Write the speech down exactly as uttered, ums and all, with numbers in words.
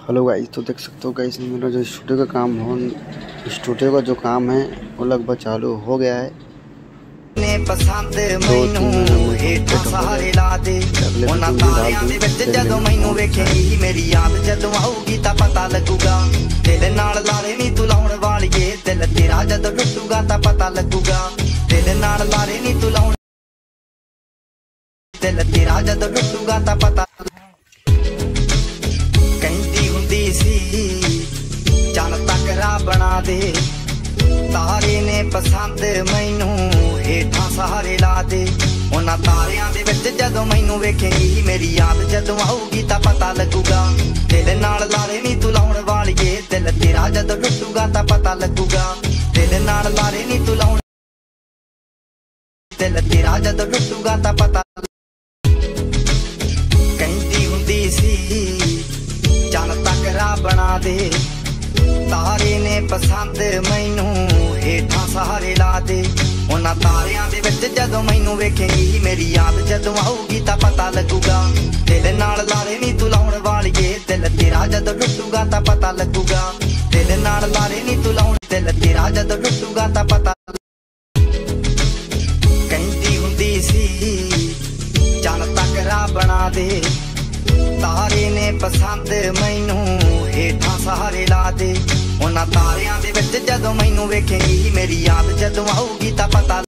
Hello guys, तो देख सकते हो गाइस मेरा जो स्टूडियो का काम हो स्टूडियो का जो काम है वो लगभग चालू हो गया है। पसंद दो तीन हेठा सहारे ला दे उन्हां तारियां दे विच जदों मैनूं वेखेगी मेरी याद जदों आऊगी तां पता लगूगा दिल नाल लारे नी तू लाउण वालीए दिल तेरा जदों टुटूगा तां पता लगूगा दिल नाल लारे नी तू लाउण दिल तेरा जदों टुटूगा तां पता कहंदी हुंदी सी चल तकरा बना दे तारे ने पसंद मैनूं हेठा सहारे ला दे उन्हां तारियां दे विच जदों मैनूं वेखेगी मेरी याद जदों आऊगी तां पता लगूगा दिल नाल लारे नी तू लाउण वालीए दिल तेरा जदों टुटूगा तां पता लगूगा दिल नाल लारे नी तू लाउण दिल तेरा जदों टुटूगा तां पता कहंदी हुंदी सी चल तकरा बना दे तारे ने पसंद मैनूं हेठा सहारे ला दे उन्हां तारियां दे विच जदों मैनूं वेखेगी मेरी याद जदों आऊगी तां पता लगूगा दिल नाल लारे नी तू लाउण वालीए दिल तेरा जदों टुटूगा तां पता लगूगा दिल नाल लारे नी तू लाउण दिल तेरा जदों टुटूगा तां पता कहंदी हुंदी सी चल तकरा बना दे तारे ने पसंद मैनूं हेठा सहारे ला दे उन्हां तारियां दे विच जदों मैनूं वेखेगी मेरी याद जदों आऊगी तां पता